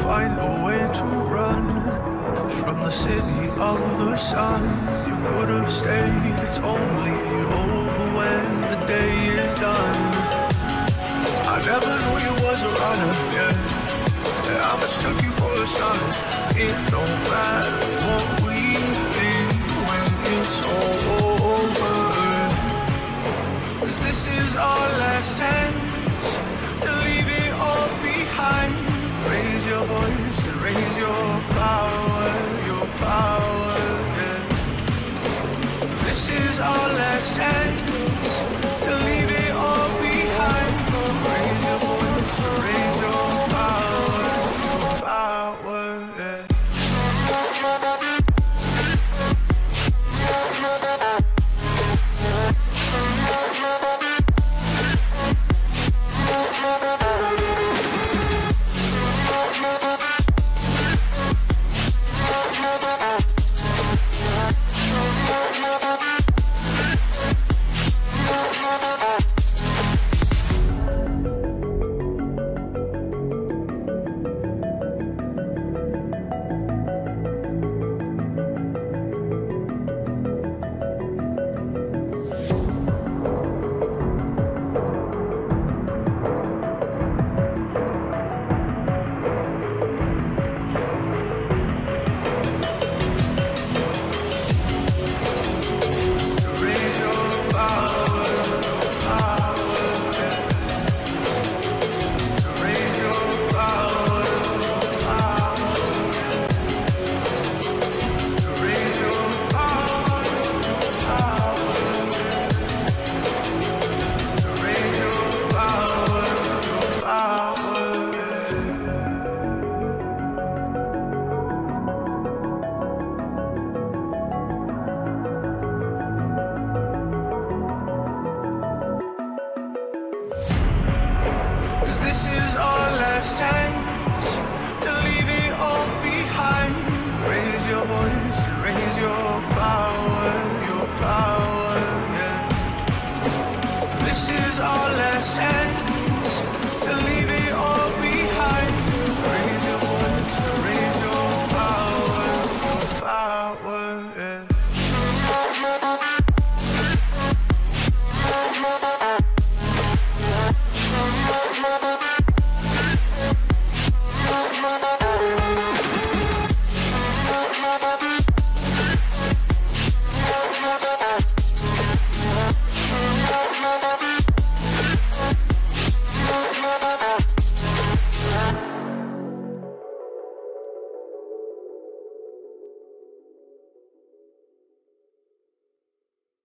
find a way to run from the city of the sun. You could have stayed, it's only over when the day is done. I never knew you was a runner, yeah. I mistook you for a son. It don't matter